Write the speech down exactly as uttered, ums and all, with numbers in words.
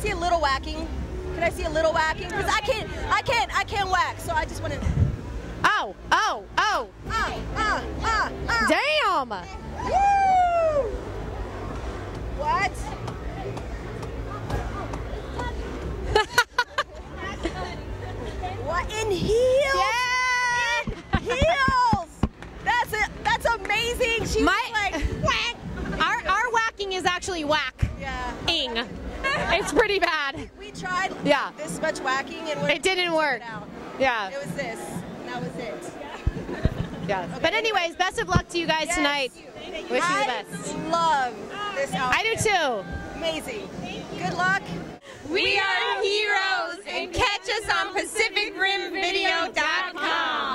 see a little whacking? Can I see a little whacking? Because I can't, I can't, I can't whack. So I just want to. Oh, oh, oh. Ah, ah, ah, ah. Damn. Woo! What? What in heels? Yeah. In heels. That's it. That's amazing. She My, was like whack. Our our whacking is actually whack. Yeah. Ing. It's pretty bad. We tried Yeah. this much whacking and It didn't work. It out. Yeah. It was this. That was it. Yeah. But anyways, best of luck to you guys Yes. tonight. Wish you I the best. love this outfit. I do too. Amazing. Good luck. We are heroes, and catch us on Pacific Rim Video dot com.